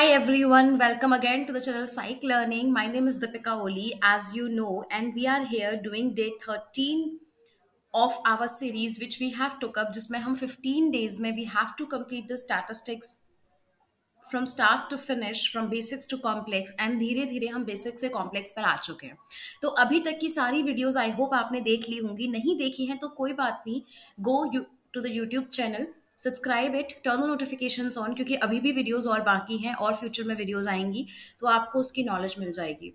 Hi everyone, welcome again to the channel Psych Learning. My name is Deepika Oli, as you know, and we are here doing day 13 of our series, which we have took up. जिसमें हम 15 days में we have to complete the statistics from start to finish, from basics to complex, and धीरे धीरे हम basics से complex पर आ चुके हैं. तो अभी तक की सारी वीडियोस आई होप आपने देख ली होंगी. नहीं देखी हैं तो कोई बात नहीं, go to the YouTube channel, subscribe it, turn the notifications on, क्योंकि अभी भी वीडियोस और बाकी हैं और फ्यूचर में वीडियोस आएंगी तो आपको उसकी नॉलेज मिल जाएगी.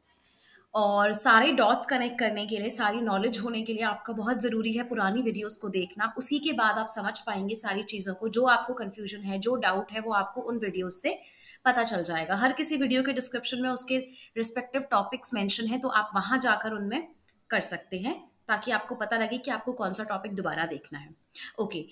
और सारे डॉट्स कनेक्ट करने के लिए, सारी नॉलेज होने के लिए आपका बहुत ज़रूरी है पुरानी वीडियोस को देखना. उसी के बाद आप समझ पाएंगे सारी चीज़ों को. जो आपको कन्फ्यूजन है, जो डाउट है, वो आपको उन वीडियोस से पता चल जाएगा. हर किसी वीडियो के डिस्क्रिप्शन में उसके रिस्पेक्टिव टॉपिक्स मेंशन है, तो आप वहां जाकर उनमें कर सकते हैं ताकि आपको पता लगे कि आपको कौन सा टॉपिक दोबारा देखना है. Okay,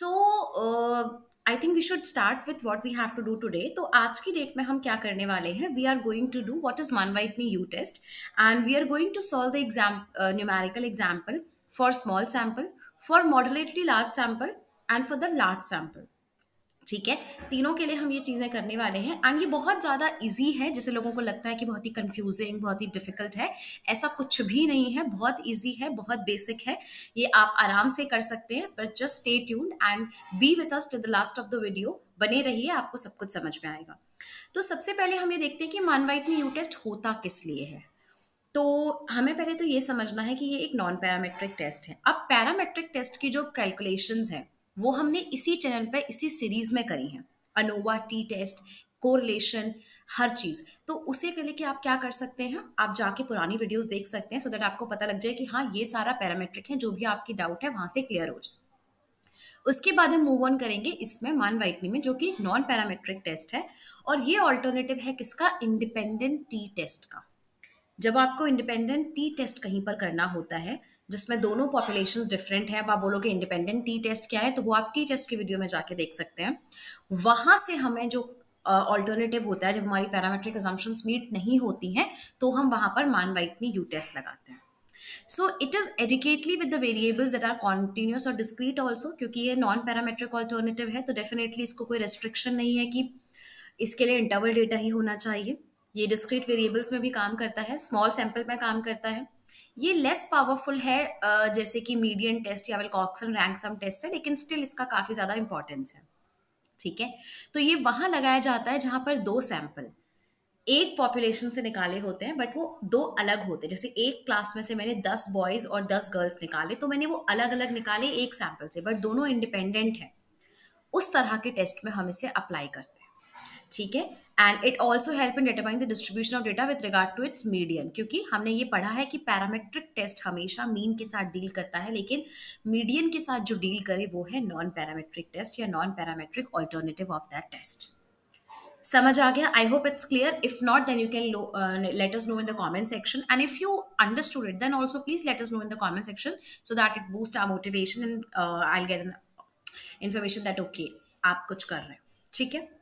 so I think we should start with what we have to do today. तो आज की डेट में हम क्या करने वाले हैं, we are going to do what is Mann Whitney U test, and we are going to solve the exam numerical example for small sample, for moderately large sample and for the large sample. ठीक है, तीनों के लिए हम ये चीज़ें करने वाले हैं. एंड ये बहुत ज़्यादा इजी है. जैसे लोगों को लगता है कि बहुत ही कंफ्यूजिंग, बहुत ही डिफिकल्ट है, ऐसा कुछ भी नहीं है. बहुत इजी है, बहुत बेसिक है. ये आप आराम से कर सकते हैं. But just stay tuned and be with us to the last of the video. बने रहिए, आपको सब कुछ समझ में आएगा. तो सबसे पहले हम ये देखते हैं कि मान वाइटनी यू टेस्ट होता किस लिए है. तो हमें पहले तो ये समझना है कि ये एक नॉन पैरामेट्रिक टेस्ट है. अब पैरामेट्रिक टेस्ट की जो कैलकुलेशंस है वो हमने इसी चैनल पे, इसी सीरीज में करी है. अनोवा, टी टेस्ट, कोरिलेशन, हर चीज. तो उसे के लिए कि आप क्या कर सकते हैं, आप जाके पुरानी वीडियोस देख सकते हैं, सो दैट आपको पता लग जाए कि हाँ ये सारा पैरामेट्रिक है. जो भी आपकी डाउट है वहां से क्लियर हो जाए. उसके बाद हम मूव ऑन करेंगे इसमें मान वाइटनी में, जो कि एक नॉन पैरामेट्रिक टेस्ट है. और ये ऑल्टरनेटिव है किसका, इंडिपेंडेंट टी टेस्ट का. जब आपको इंडिपेंडेंट टी टेस्ट कहीं पर करना होता है जिसमें दोनों पॉपुलेशंस डिफरेंट है, अब आप बोलोगे इंडिपेंडेंट टी टेस्ट क्या है, तो वो आप टी टेस्ट की वीडियो में जाके देख सकते हैं. वहां से हमें जो ऑल्टरनेटिव होता है, जब हमारी पैरामेट्रिक असम्पशंस मीट नहीं होती हैं, तो हम वहां पर मान वाइटनी यू टेस्ट लगाते हैं. So it is adequately with the variables that are continuous और डिस्क्रीट ऑल्सो. क्योंकि ये नॉन पैरामेट्रिक ऑल्टरनेटिव है तो डेफिनेटली इसको कोई रेस्ट्रिक्शन नहीं है कि इसके लिए इंटरवल डेटा ही होना चाहिए. ये डिस्क्रीट वेरिएबल्स में भी काम करता है, स्मॉल सैंपल में काम करता है. ये लेस पावरफुल है जैसे कि मीडियन टेस्ट या विल्कॉक्सन रैंक सम टेस्ट है, लेकिन स्टिल इसका काफ़ी ज़्यादा इंपॉर्टेंस है. ठीक है, तो ये वहाँ लगाया जाता है जहाँ पर दो सैंपल एक पॉपुलेशन से निकाले होते हैं, बट वो दो अलग होते हैं. जैसे एक क्लास में से मैंने 10 बॉयज़ और 10 गर्ल्स निकाले, तो मैंने वो अलग अलग निकाले एक सैंपल से, बट दोनों इंडिपेंडेंट हैं. उस तरह के टेस्ट में हम इसे अप्लाई करते हैं. ठीक है, and it also help in determine the distribution of data with regard to its median. क्योंकि हमने ये पढ़ा है कि पैरामेट्रिक टेस्ट हमेशा मीन के साथ डील करता है, लेकिन मीडियन के साथ जो डील करे वो है नॉन पैरामेट्रिक टेस्ट या non parametric alternative of that test. समझ आ गया? I hope it's clear. If not then you can let us know in the comment section, and if you understood it then also please let us know in the comment section, so that it boost our motivation and I will get an information that okay आप कुछ कर रहे हो. ठीक है,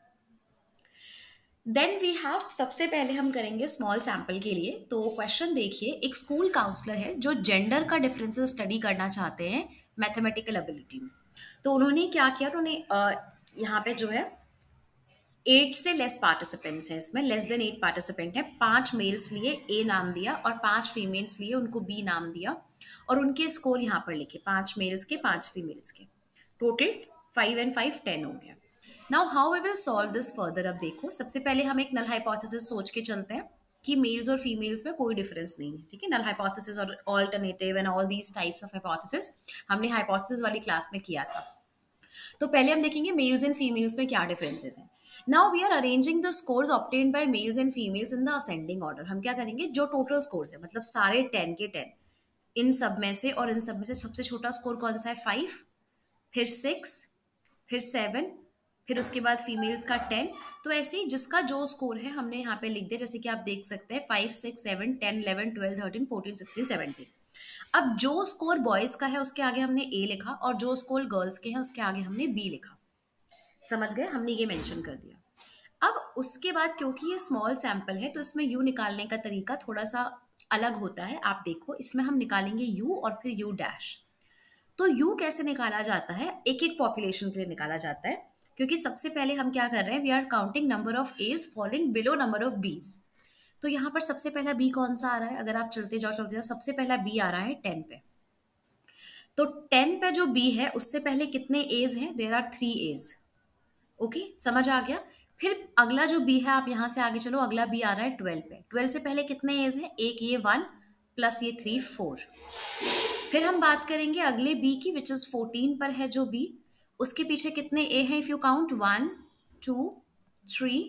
then we have, सबसे पहले हम करेंगे स्मॉल सैंपल के लिए. तो क्वेश्चन देखिए, एक स्कूल काउंसलर है जो जेंडर का डिफरेंसेस स्टडी करना चाहते हैं मैथमेटिकल एबिलिटी में. तो उन्होंने क्या किया, उन्होंने यहाँ पे जो है 8 से लेस पार्टिसिपेंट्स हैं, इसमें लेस देन 8 पार्टिसिपेंट हैं. 5 मेल्स लिए, ए नाम दिया, और 5 फीमेल्स लिए, उनको बी नाम दिया, और उनके स्कोर यहाँ पर लिखे, 5 मेल्स के 5 फीमेल्स के. टोटल 5 एंड 5 10 हो गया. Now how we will solve this further. अब देखो, सबसे पहले हम एक नल हाइपोथेसिस सोच के चलते हैं कि मेल्स और फीमेल्स में कोई डिफरेंस नहीं है. ठीक है, नल हाइपोथेसिस और alternative and all these types of hypothesis हमने हाइपोथेसिस वाली क्लास में किया था. तो पहले हम देखेंगे मेल्स एंड फीमेल्स में क्या डिफरेंसेस हैं. Now we are arranging the scores obtained by males and females in the ascending order. हम क्या करेंगे, जो टोटल स्कोर्स है, मतलब सारे 10 के 10, इन सब में से, और इन सब में से सबसे छोटा स्कोर कौन सा है, 5, फिर 6, फिर 7, फिर उसके बाद फीमेल्स का 10. तो ऐसे ही जिसका जो स्कोर है हमने यहाँ पे लिख दिया. जैसे कि आप देख सकते हैं 5, 6, 7, 10, 11, 12, 13, 14, 16, 17. अब जो स्कोर बॉयज का है उसके आगे हमने ए लिखा, और जो स्कोर गर्ल्स के हैं उसके आगे हमने बी लिखा. समझ गए, हमने ये मेंशन कर दिया. अब उसके बाद क्योंकि ये स्मॉल सैंपल है तो इसमें यू निकालने का तरीका थोड़ा सा अलग होता है. आप देखो, इसमें हम निकालेंगे यू और फिर यू डैश. तो यू कैसे निकाला जाता है, एक एक पॉपुलेशन के लिए निकाला जाता है, क्योंकि सबसे पहले हम क्या कर रहे हैं, we are counting number of A's falling below number of B's. तो यहाँ पर सबसे पहला बी कौन सा आ रहा है, अगर आप चलते जाओ सबसे पहला बी आ रहा है 10 पे। तो 10 पे जो बी है उससे पहले कितने एज हैं, देयर आर 3 एज। ओके, समझ आ गया। फिर अगला जो बी है, आप यहां से आगे चलो, अगला बी आ रहा है 12 पे। 12 से पहले कितने एज है, एक ये 1 प्लस ये 3 4। फिर हम बात करेंगे अगले बी की विच इज 14 पर है जो बी, उसके पीछे कितने ए हैं, इफ यू काउंट 1 2 3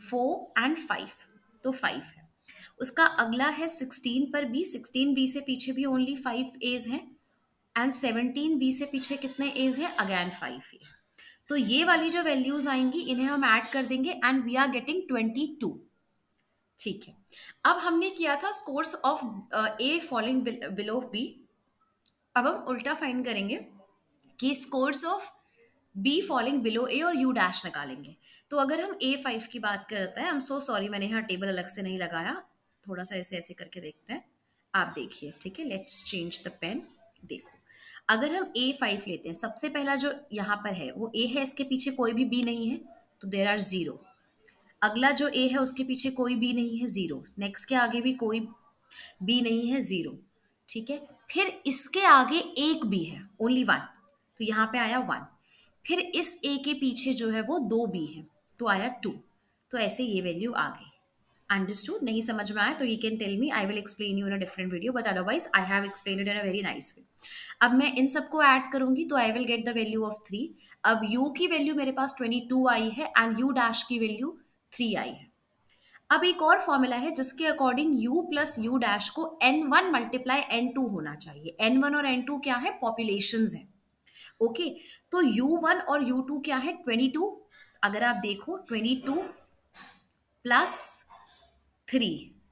4 एंड 5, तो 5 है। उसका अगला है 16 पर बी, 16 बी से पीछे भी ओनली 5 एज हैं। एंड 17 बी से पीछे कितने एज है, अगेन 5 है। तो ये वाली जो वैल्यूज आएंगी इन्हें हम ऐड कर देंगे एंड वी आर गेटिंग 22। ठीक है, अब हमने किया था scores of A falling below B. अब हम उल्टा फाइंड करेंगे कि scores of B falling below A और यू डैश निकालेंगे। तो अगर हम A5 की बात करते हैं, आई एम सो सॉरी मैंने यहाँ टेबल अलग से नहीं लगाया, थोड़ा सा ऐसे ऐसे करके देखते हैं। आप देखिए, ठीक है, लेट्स चेंज द पेन। देखो, अगर हम A5 लेते हैं, सबसे पहला जो यहाँ पर है वो A है, इसके पीछे कोई भी B नहीं है तो देयर आर 0। अगला जो A है उसके पीछे कोई B नहीं है, 0। नेक्स्ट के आगे भी कोई B नहीं है, 0। ठीक है, फिर इसके आगे एक B है, ओनली 1, तो यहाँ पे आया 1। फिर इस A के पीछे जो है वो 2 B है, तो आया 2। तो ऐसे ये वैल्यू आ गई। अंडरस्टूड? नहीं समझ में आया तो you can tell me, I will explain you in a different video, but otherwise I have explain it in a very nice way. अब मैं इन सबको ऐड करूंगी तो I will get the value of 3। अब u की value मेरे पास 22 आई है एंड u डैश की वैल्यू 3 आई है। अब एक और फॉर्मूला है जिसके according u plus U dash को n1 मल्टीप्लाई n2 होना चाहिए। n1 और n2 क्या है, पॉपुलेशंस है। ओके, तो u1 और u2 क्या है, 22। अगर आप देखो 22 plus 3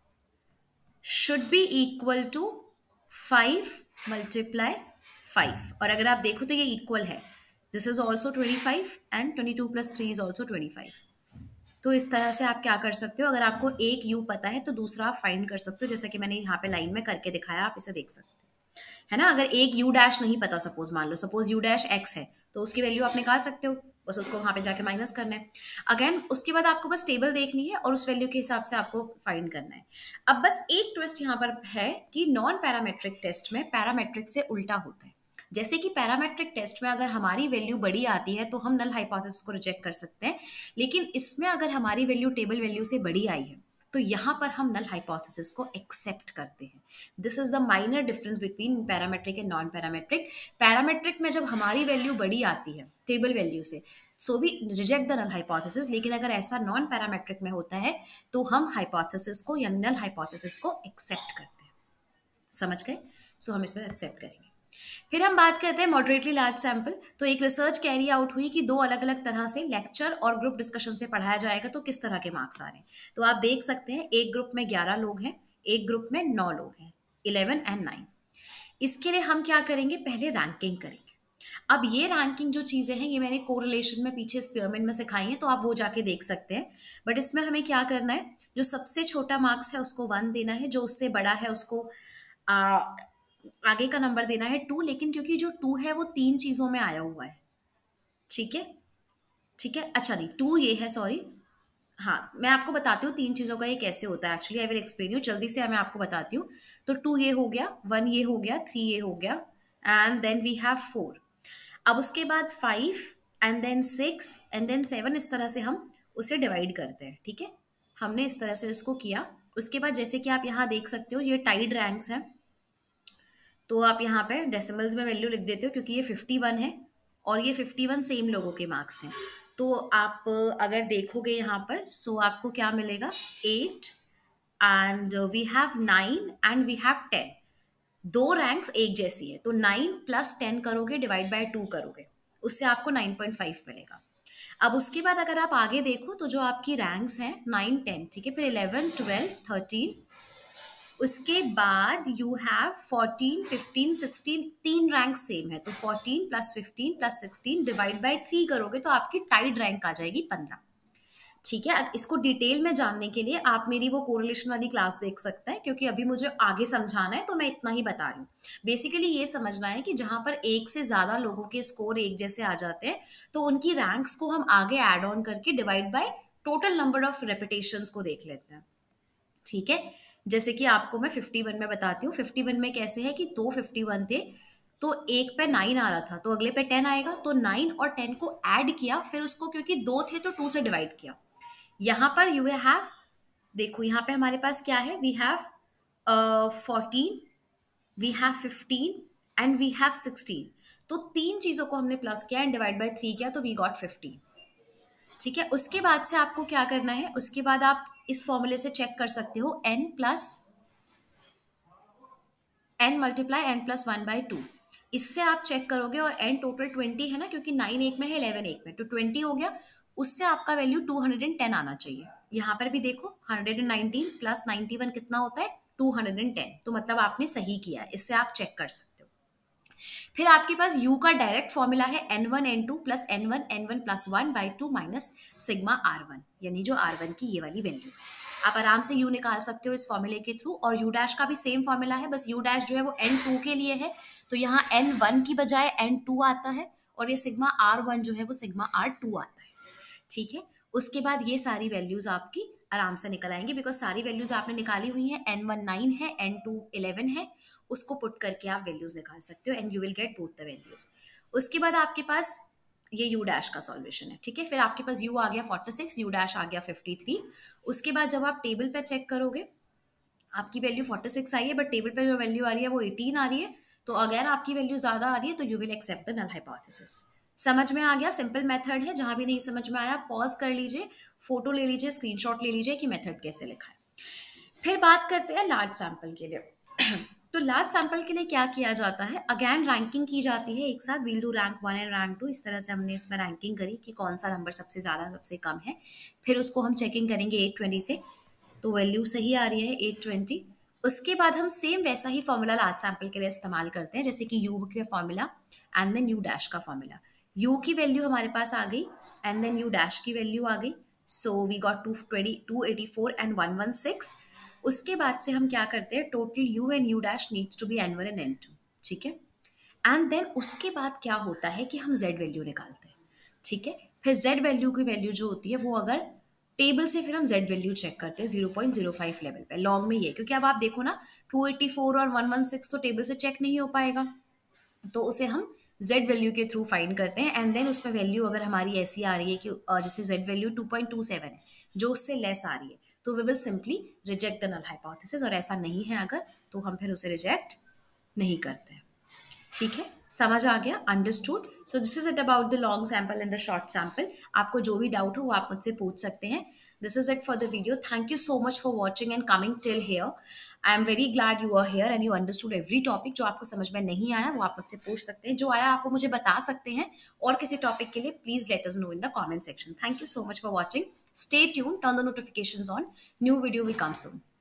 should be equal to 5 multiply 5। और अगर आप देखो तो ये इक्वल है, this is also 25 and 22 plus 3 is also 25। तो इस तरह से आप क्या कर सकते हो, अगर आपको एक यू पता है तो दूसरा आप फाइंड कर सकते हो, जैसे कि मैंने यहाँ पे लाइन में करके दिखाया, आप इसे देख सकते हो, है ना। अगर एक यू डैश नहीं पता, सपोज मान लो सपोज यू डैश एक्स है, तो उसकी वैल्यू आप निकाल सकते हो, बस उसको वहां पे जाके माइनस करना है। अगेन उसके बाद आपको बस टेबल देखनी है और उस वैल्यू के हिसाब से आपको फाइंड करना है। अब बस एक ट्विस्ट यहाँ पर है कि नॉन पैरामेट्रिक टेस्ट में पैरामेट्रिक से उल्टा होता है। जैसे कि पैरामेट्रिक टेस्ट में अगर हमारी वैल्यू बड़ी आती है तो हम नल हाइपोथेसिस को रिजेक्ट कर सकते हैं, लेकिन इसमें अगर हमारी वैल्यू टेबल वैल्यू से बड़ी आई है तो यहाँ पर हम नल हाइपोथेसिस को एक्सेप्ट करते हैं। This is the minor difference between parametric and non parametric. Parametric में जब हमारी वैल्यू बड़ी आती है टेबल वैल्यू से, so we reject the null hypothesis, लेकिन अगर ऐसा नॉन पैरामेट्रिक में होता है तो हम हाइपोथेसिस को या नल हाइपोथेसिस को एक्सेप्ट करते हैं। समझ गए? सो हम इसमें एक्सेप्ट करेंगे। फिर हम बात करते हैं मॉडरेटली लार्ज सैंपल। तो एक रिसर्च कैरी आउट हुई कि 2 अलग अलग तरह से लेक्चर और ग्रुप डिस्कशन से पढ़ाया जाएगा तो किस तरह के मार्क्स आ रहे हैं। तो आप देख सकते हैं एक ग्रुप में 11 लोग हैं, एक ग्रुप में 9 लोग हैं, 11 एंड 9। इसके लिए हम क्या करेंगे, पहले रैंकिंग करेंगे। अब ये रैंकिंग जो चीज़ें हैं ये मैंने कोरिलेशन में पीछे स्पीयरमैन में सिखाई हैं, तो आप वो जाके देख सकते हैं। बट इसमें हमें क्या करना है, जो सबसे छोटा मार्क्स है उसको 1 देना है, जो उससे बड़ा है उसको आगे का नंबर देना है 2। लेकिन क्योंकि जो 2 है वो 3 चीज़ों में आया हुआ है, ठीक है, ठीक है, अच्छा नहीं 2 ये है, सॉरी, हाँ मैं आपको बताती हूँ 3 चीज़ों का ये कैसे होता है। Actually I will explain you, जल्दी से मैं आपको बताती हूँ। तो 2 ये हो गया, 1 ये हो गया, 3 ये हो गया, एंड देन वी हैव 4। अब उसके बाद 5 एंड देन 6 एंड देन 7, इस तरह से हम उसे डिवाइड करते हैं। ठीक है, हमने इस तरह से इसको किया। उसके बाद जैसे कि आप यहाँ देख सकते हो ये टाइड रैंक्स हैं, तो आप यहाँ पे डेसिमल्स में वैल्यू लिख देते हो क्योंकि ये 51 है और ये 51 सेम लोगों के मार्क्स हैं। तो आप अगर देखोगे यहाँ पर, सो आपको क्या मिलेगा, 8 and we have 9 and we have 10। 2 ranks एक जैसी है, तो 9 प्लस 10 करोगे डिवाइड बाय 2 करोगे, उससे आपको 9.5 मिलेगा। अब उसके बाद अगर आप आगे देखो तो जो आपकी रैंक्स हैं 9 10, ठीक है, फिर 11 12 13, उसके बाद यू हैव 14 15 16, 3 रैंक सेम है, तो 14 प्लस 15 प्लस 16 डिवाइड बाय 3 करोगे तो आपकी टाइड रैंक आ जाएगी 15। ठीक है, इसको डिटेल में जानने के लिए आप मेरी वो कोरिलेशन वाली क्लास देख सकते हैं, क्योंकि अभी मुझे आगे समझाना है तो मैं इतना ही बता रही हूँ। बेसिकली ये समझना है कि जहां पर एक से ज्यादा लोगों के स्कोर एक जैसे आ जाते हैं तो उनकी रैंक्स को हम आगे ऐड ऑन करके divide by total number of repetitions को देख लेते हैं। ठीक है, जैसे कि आपको मैं 51 में बताती हूँ। 51 में कैसे है कि दो 51 थे, तो एक पे 9 आ रहा था तो अगले पे 10 आएगा, तो 9 और 10 को ऐड किया, फिर उसको क्योंकि दो थे तो 2 से डिवाइड किया। यहाँ पर यू हैव, देखो यहाँ पे हमारे पास क्या है, we have 14, we have 15 and we have 16। तो तीन चीजों को हमने प्लस किया एंड डिवाइड बाय 3 किया तो वी गॉट 15। ठीक है, उसके बाद से आपको क्या करना है, उसके बाद आप इस फॉर्मूले से चेक कर सकते हो n मल्टीप्लाई n+1/2। इससे आप चेक करोगे और n टोटल 20 है ना, क्योंकि 9 एक में है 11 एक में, तो 20 हो गया। उससे आपका वैल्यू 210 आना चाहिए। यहाँ पर भी देखो 119 प्लस 91 कितना होता है, 210। तो मतलब आपने सही किया है, इससे आप चेक कर सकते हो। फिर आपके पास u का डायरेक्ट फॉर्मूला है n1 n2 plus n1 minus sigma r1, यानी जो r1 की ये वाली वैल्यू है। आप आराम से u निकाल सकते हो इस फॉर्मूले के थ्रू। और u डैश का भी सेम फॉर्मूला है, बस u डैश जो है वो n2 के लिए है, तो यहाँ n1 की बजाय n2 आता है, और ये सिग्मा r1 जो है वो सिग्मा r2 आता है। ठीक है, उसके बाद ये सारी वैल्यूज आपकी आराम से निकल आएंगी, बिकॉज सारी वैल्यूज आपने निकाली हुई है। n1 9 है, n2 11 है, उसको पुट करके आप वैल्यूज निकाल सकते हो and you will get both the values. उसके बाद आपके पास ये u डैश का सॉल्यूशन है। ठीक है, फिर आपके पास u आ गया 46, u डैश आ गया 53। उसके बाद जब आप टेबल पे चेक करोगे, आपकी वैल्यू 46 आई है, बट टेबल पे जो वैल्यू आ रही है वो 18 आ रही है, तो अगर आपकी वैल्यू ज्यादा आ रही है तो you will accept the null hypothesis. समझ में आ गया? सिंपल मेथड है। जहां भी नहीं समझ में आया पॉज कर लीजिए, फोटो ले लीजिए, स्क्रीनशॉट ले लीजिए कि मेथड कैसे लिखा है। फिर बात करते हैं लार्ज सैंपल के लिए। तो लार्ज सैंपल के लिए क्या किया जाता है, अगेन रैंकिंग की जाती है एक साथ, we'll do rank 1 and rank 2। इस तरह से हमने इसमें रैंकिंग करी कि कौन सा नंबर सबसे ज्यादा सबसे कम है। फिर उसको हम चेकिंग करेंगे 820 से, तो वैल्यू सही आ रही है 820। उसके बाद हम सेम वैसा ही फॉर्मूला लार्ज सैंपल के लिए इस्तेमाल करते हैं, जैसे कि यू के formula and then U dash का फॉर्मूला। यू की वैल्यू हमारे पास आ गई एंड देन यू डैश की वैल्यू आ गई, सो वी गॉट 220, 284 एंड 116। उसके बाद से हम क्या करते हैं, total U and U dash needs to be n1 and n2। ठीक है, एंड देन उसके बाद क्या होता है कि हम z वैल्यू निकालते हैं। ठीक है, फिर z वैल्यू की वैल्यू जो होती है वो अगर टेबल से, फिर हम z वैल्यू चेक करते हैं 0.05 लेवल पे। लॉन्ग में ये, क्योंकि अब आप देखो ना 284 और 116 तो टेबल से चेक नहीं हो पाएगा, तो उसे हम z वैल्यू के थ्रू फाइंड करते हैं। एंड देन उसमें वैल्यू अगर हमारी ऐसी आ रही है कि जैसे z वैल्यू 2.27 है, जो उससे लेस आ रही है, तो we will simply reject the null hypothesis. और ऐसा नहीं है अगर, तो हम फिर उसे रिजेक्ट नहीं करते हैं। ठीक है, समझ आ गया? Understood? So this is it about the long sample and the short sample. आपको जो भी डाउट हो वो आप मुझसे पूछ सकते हैं। This is it for the video. Thank you so much for watching and coming till here. I am very glad you are here and you understood every topic. जो आपको समझ में नहीं आया वो आप मुझसे पूछ सकते हैं, जो आया आप वो मुझे बता सकते हैं। और किसी टॉपिक के लिए please let us know in the comment section. Thank you so much for watching. Stay tune, turn the notifications on, new video will come soon.